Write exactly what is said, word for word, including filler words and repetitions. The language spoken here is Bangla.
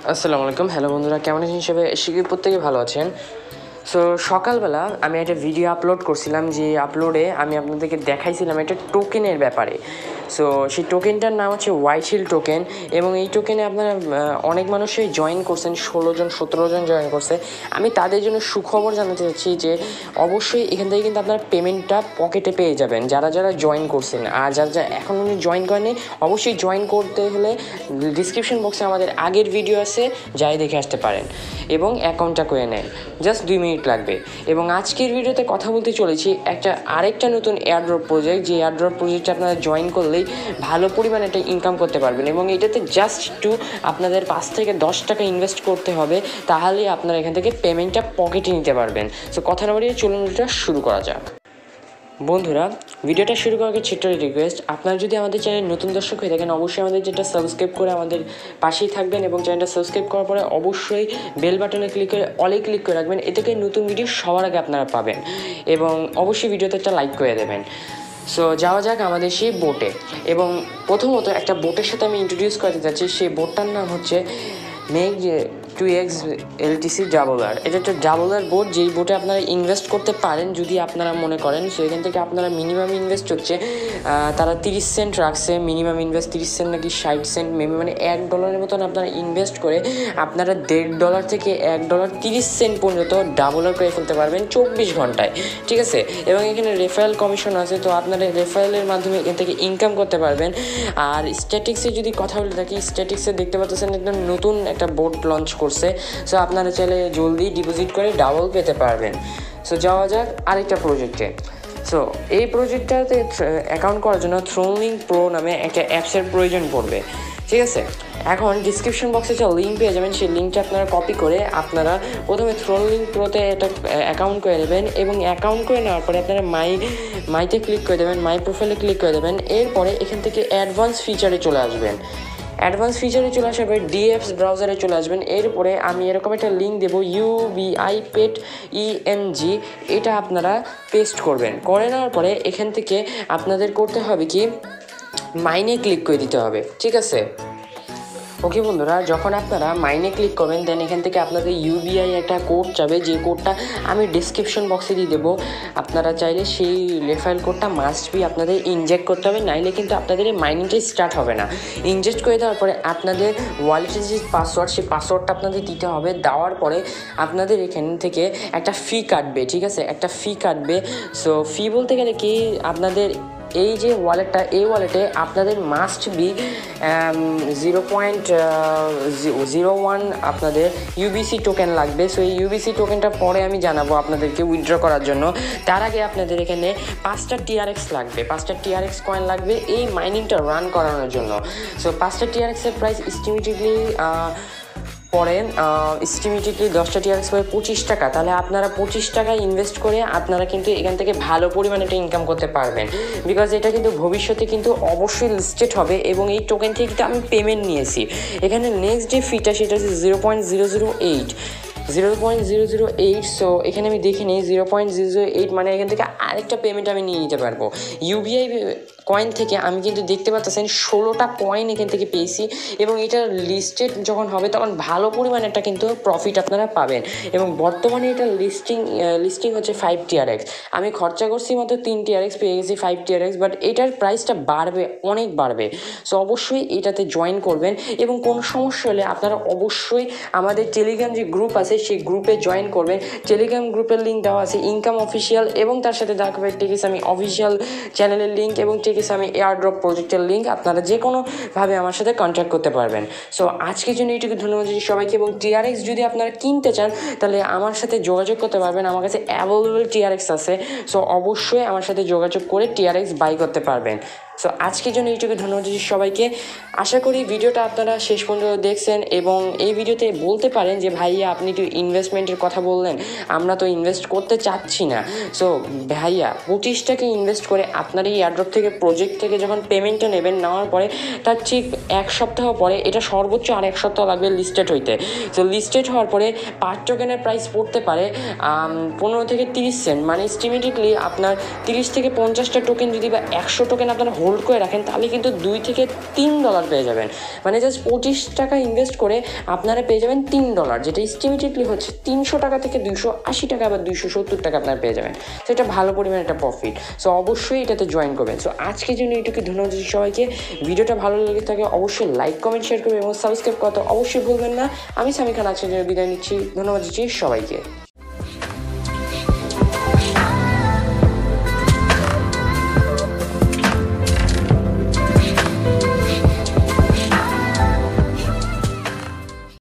আসসালামু আলাইকুম। হ্যালো বন্ধুরা, কেমন আছেন সবাই? শিখি প্রত্যেকে ভালো আছেন। সো সকালবেলা আমি একটা ভিডিও আপলোড করছিলাম, যে আপলোডে আমি আপনাদেরকে দেখাইছিলাম একটা টোকেনের ব্যাপারে। সো সেই টোকেনটার নাম হচ্ছে ওয়াইশিল টোকেন, এবং এই টোকেনে আপনারা অনেক মানুষই জয়েন করছেন, ষোলো জন সতেরো জন জয়েন করছে। আমি তাদের জন্য সুখবর জানাতে চাচ্ছি যে অবশ্যই এখান থেকে কিন্তু আপনারা পেমেন্টটা পকেটে পেয়ে যাবেন, যারা যারা জয়েন করছেন। আর যারা যারা এখন উনি জয়েন করেনি, অবশ্যই জয়েন করতে হলে ডিসক্রিপশন বক্সে আমাদের আগের ভিডিও আছে, যাই দেখে আসতে পারেন এবং অ্যাকাউন্টটা করে নেন। জাস্ট দুই মিনিট লাগবে। এবং আজকের ভিডিওতে কথা বলতে চলেছি একটা আরেকটা নতুন এয়ারড্রপ প্রজেক্ট, যে এয়ারড্রপ প্রজেক্টে আপনারা জয়েন করলেই ভালো পরিমাণে একটা ইনকাম করতে পারবেন, এবং এটাতে জাস্ট একটু আপনাদের পাঁচ থেকে দশ টাকা ইনভেস্ট করতে হবে, তাহলেই আপনারা এখান থেকে পেমেন্টটা পকেটে নিতে পারবেন। সো কথা না বাড়িয়ে চলুন এটা শুরু করা যাক। বন্ধুরা, ভিডিওটা শুরু করার আগে ছোট্ট রিকোয়েস্ট, আপনারা যদি আমাদের চ্যানেল নতুন দর্শক হয়ে থাকেন, অবশ্যই আমাদের যেটা সাবস্ক্রাইব করে আমাদের পাশেই থাকবেন, এবং চ্যানেলটা সাবস্ক্রাইব করার পরে অবশ্যই বেল বাটনে ক্লিক করে অলে ক্লিক করে রাখবেন, এতে করে নতুন ভিডিও সবার আগে আপনারা পাবেন, এবং অবশ্যই ভিডিওতে একটা লাইক করে দেবেন। সো যাওয়া যাক আমাদের সেই বোটে। এবং প্রথমত একটা বোটের সাথে আমি ইন্ট্রোডিউস করতে চাচ্ছি। সেই বোটটার নাম হচ্ছে make two X LTC doubler. এটা একটা ডাবলার বোট, যেই বোটে আপনারা ইনভেস্ট করতে পারেন যদি আপনারা মনে করেন। সো এখান থেকে আপনারা মিনিমাম ইনভেস্ট হচ্ছে, তারা তিরিশ সেন্ট রাখছে, মিনিমাম ইনভেস্ট তিরিশ সেন্ট নাকি ষাট সেন্ট মেবি, মানে এক ডলারের মতন আপনারা ইনভেস্ট করে আপনারা দেড় ডলার থেকে এক ডলার তিরিশ সেন্ট পর্যন্ত ডাবলার করে ফেলতে পারবেন চব্বিশ ঘন্টায়, ঠিক আছে। এবং এখানে রেফারেল কমিশন আছে, তো আপনারা রেফারেলের মাধ্যমে এখান থেকে ইনকাম করতে পারবেন। আর স্ট্যাটিক্সে যদি কথা বলে থাকি, স্ট্যাটিক্সে দেখতে পাচ্ছেন একদম নতুন একটা বোট লঞ্চ করছে। সো আপনারা চাইলে জলদি ডিপোজিট করে ডাবল পেতে পারবেন। সো যাওয়া যাক আরেকটা প্রজেক্টে। সো এই প্রজেক্টটাতে অ্যাকাউন্ট করার জন্য থ্রোনলিঙ্ক প্রো নামে একটা অ্যাপসের প্রয়োজন পড়বে, ঠিক আছে। এখন ডিসক্রিপশন বক্সে যে লিঙ্ক পেয়ে যাবেন, সেই লিঙ্কটা আপনারা কপি করে আপনারা প্রথমে থ্রোনলিঙ্ক প্রোতে একটা অ্যাকাউন্ট করে নেবেন, এবং অ্যাকাউন্ট করে নেওয়ার পরে আপনারা মাই মাইতে ক্লিক করে দেবেন, মাই প্রোফাইলে ক্লিক করে দেবেন। এরপরে এখান থেকে অ্যাডভান্স ফিচারে চলে আসবেন। অ্যাডভান্স ফিচারে চলে আসার পরে ডিএফস ব্রাউজারে চলে আসবেন। এরপরে আমি এরকম একটা লিঙ্ক দেবো, ইউবিআই পেট ইএনজি, এটা আপনারা পেস্ট করবেন। করে নেওয়ার পরে এখান থেকে আপনাদের করতে হবে কি, মাইনে ক্লিক করে দিতে হবে, ঠিক আছে। ওকে বন্ধুরা, যখন আপনারা মাইনে ক্লিক করবেন, দেন এখান থেকে আপনাদের ইউবিআই একটা কোড যাবে, যে কোডটা আমি ডিসক্রিপশন বক্সে দিয়ে দেবো। আপনারা চাইলে সেই রেফারেল কোডটা মাস্ট বি আপনাদের ইনজেক্ট করতে হবে, নাইলে কিন্তু আপনাদের এই মাইনিংটাই স্টার্ট হবে না। ইনজেক্ট করে দেওয়ার পরে আপনাদের ওয়ালেটের যে পাসওয়ার্ড, সেই পাসওয়ার্ডটা আপনাদের দিতে হবে। দেওয়ার পরে আপনাদের এখান থেকে একটা ফি কাটবে, ঠিক আছে, একটা ফি কাটবে। সো ফি বলতে গেলে কি, আপনাদের এই যে ওয়ালেটটা, এই ওয়ালেটে আপনাদের must be zero point zero one আপনাদের ইউবিসি টোকেন লাগবে। সো এই ইউবিসি টোকেনটা পরে আমি জানাবো আপনাদেরকে উইথড্র করার জন্য। তার আগে আপনাদের এখানে পাঁচটা টিআরএক্স লাগবে, পাঁচটা টিআরএক্স কয়েন লাগবে এই মাইনিংটা রান করানোর জন্য। সো পাঁচটা টিআরএক্সের প্রাইস এস্টিমেটেডলি পরে এস্টিমেটেডলি দশটা টিআরএক্স পরে পঁচিশ টাকা। তাহলে আপনারা পঁচিশ টাকা ইনভেস্ট করে আপনারা কিন্তু এখান থেকে ভালো পরিমাণে একটা ইনকাম করতে পারবেন, বিকজ এটা কিন্তু ভবিষ্যতে কিন্তু অবশ্যই লিস্টেড হবে, এবং এই টোকেন থেকে কিন্তু আমি পেমেন্ট নিয়েছি। এখানে নেক্সট যে ফিটা, সেটা হচ্ছে zero point zero zero eight zero point zero zero eight so এখানে আমি দেখে নিই zero point zero zero eight মানে এখান থেকে আরেকটা পেমেন্ট আমি নিয়ে নিতে পারবো। ইউবিআই কয়েন থেকে আমি কিন্তু দেখতে পাচ্ছেন ষোলোটা কয়েন এখান থেকে পেয়েছি, এবং এটা লিস্টেড যখন হবে তখন ভালো পরিমাণে একটা কিন্তু প্রফিট আপনারা পাবেন। এবং বর্তমানে এটা লিস্টিং লিস্টিং হচ্ছে ফাইভ টিআরএক্স। আমি খরচা করছি মাত্র তিন টিআরএক্স, পেয়ে গেছি ফাইভ টিআরএক্স, বাট এটার প্রাইসটা বাড়বে, অনেক বাড়বে। সো অবশ্যই এটাতে জয়েন করবেন, এবং কোনো সমস্যা হলে আপনারা অবশ্যই আমাদের টেলিগ্রাম যে গ্রুপ আছে সেই গ্রুপে জয়েন করবেন। টেলিগ্রাম গ্রুপের লিঙ্ক দেওয়া আছে ইনকাম অফিসিয়াল, এবং তার সাথে দেখা হবে টেকিসামি অফিসিয়াল চ্যানেলের লিঙ্ক এবং টেকিসামি এয়ারড্রপ প্রজেক্টের লিঙ্ক। আপনারা যে কোনোভাবে আমার সাথে কন্ট্যাক্ট করতে পারবেন। সো আজকের জন্য এইটুকু, ধন্যবাদ সবাইকে। এবং টিআরএক্স যদি আপনারা কিনতে চান, তাহলে আমার সাথে যোগাযোগ করতে পারবেন, আমার কাছে অ্যাভেলেবল টিআরএক্স আছে। সো অবশ্যই আমার সাথে যোগাযোগ করে টিআরএক্স বাই করতে পারবেন। সো আজকের জন্য এইটুকু, ধন্যবাদ সবাইকে। আশা করি ভিডিওটা আপনারা শেষ পর্যন্ত দেখছেন, এবং এই ভিডিওতে বলতে পারেন যে ভাইয়া আপনি তো ইনভেস্টমেন্টের কথা বললেন, আমরা তো ইনভেস্ট করতে চাচ্ছি না। সো ভাইয়া পঁচিশ টাকা ইনভেস্ট করে আপনার এই এয়ারড্রপ থেকে প্রজেক্ট থেকে যখন পেমেন্টটা নেবেন, নেওয়ার পরে তার ঠিক এক সপ্তাহ পরে, এটা সর্বোচ্চ আর এক সপ্তাহ লাগবে লিস্টেড হইতে। সো লিস্টেড হওয়ার পরে পার টোকেনের প্রাইস পড়তে পারে পনেরো থেকে তিরিশ সেন্ট, মানে এস্টিমেটেডলি আপনার তিরিশ থেকে পঞ্চাশটা টোকেন যদি বা একশো টোকেন আপনার হোল্ড করে রাখেন তাহলে কিন্তু দুই থেকে তিন ডলার পেয়ে যাবেন। মানে জাস্ট পঁচিশ টাকা ইনভেস্ট করে আপনারা পেয়ে যাবেন তিন ডলার, যেটা এস্টিমেটেডলি হচ্ছে তিনশো টাকা থেকে দুইশো আশি টাকা বা দুইশো সত্তর টাকা আপনারা পেয়ে যাবেন। সো এটা ভালো পরিমাণে একটা প্রফিট। সো অবশ্যই এটাতে জয়েন করবেন। সো আজকের জন্য এটুকু, ধন্যবাদ সবাইকে। ভিডিওটা ভালো লেগে থাকে অবশ্যই লাইক কমেন্ট শেয়ার করবেন এবং সাবস্ক্রাইব করতে অবশ্যই ভুলবেন না। আমি সামি খান আজকের জন্য বিদায় নিচ্ছি। ধন্যবাদ দিচ্ছি সবাইকে।